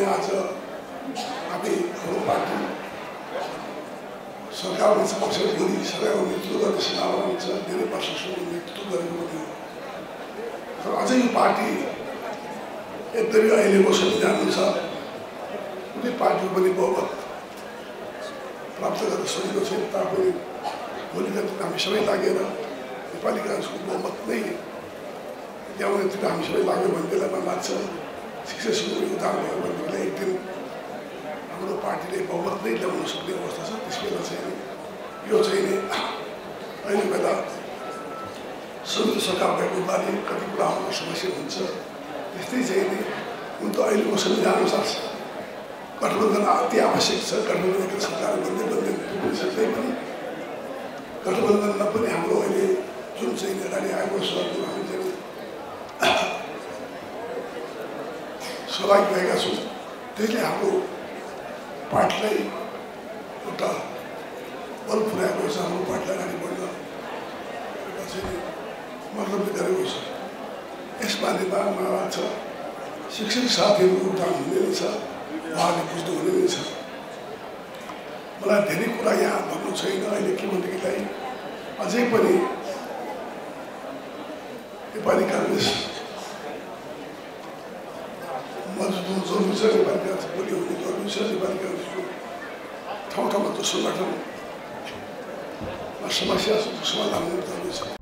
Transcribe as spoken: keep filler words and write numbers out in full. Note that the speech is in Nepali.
पनि आज हामी हाम्रो पार्टी सरकारमा छ अवसर गरी सरकारको नेतृत्व गर्ने सम्भावना हुन्छ धेरै वर्षसम्म नेतृत्व गरेको पनि हो तर अझै यो पार्टी यद्यपि अहिलेको संविधान अनुसार कुनै पार्टीको पनि बहुमत प्राप्त गर्न सकेको छैन तापनि भोलिका दिन हामी सबै लागेर नेपाली काङ्ग्रेसको बहुमत नै ल्याउनेतिर हामी सबै लाग्यो भने बेलामा लाग्छ शिक्षासँग योगदान भयो भनेदेखिलाई एक दिन हाम्रो पार्टीले बहुमत नै ल्याउन सक्ने अवस्था छ त्यस बेला चाहिँ यो चाहिँ नि अहिले बेला संयुक्त सरकार भएको हुनाले कति कुराहरूको समस्या हुन्छ त्यस्तै चाहिँ नि हुन त अहिलेको संविधान अनुसार गठबन्धन अति आवश्यक छ गठबन्धनको सरकार बन्दै बन्दै पुग्न सक्दै पनि गठबन्धनमा पनि हाम्रो अहिले जुन चाहिँ अगाडि आएको छ जुन हामी चाहिँ सहभागी भएका छौँ त्यसले हाम्रो पार्टीलाई एउटा बल पुर्याएको छ हाम्रो पार्टीलाई अगाडि बढ्न एउटा चाहिँ मतलब गरेको छ यस बारेमा मलाई लाग्छ शिक्षक साथीहरूको योगदान हुने नै छ उहाँले बुझ्नु हुने नै छ मलाई धेरै कुरा यहाँ भन्नु छैन अहिले के भनेदेखिलाई अझै पनि नेपाली काङ्ग्रेस मजबुत हुनु जरुरी छ नेपाली काङ्ग्रेस भोलि हुनु जरुरी छ नेपाली काङ्ग्रेसको ठाउँ ठाउँमा जो सङ्गठनमा समस्या समाधान हुनु जरुरी छ।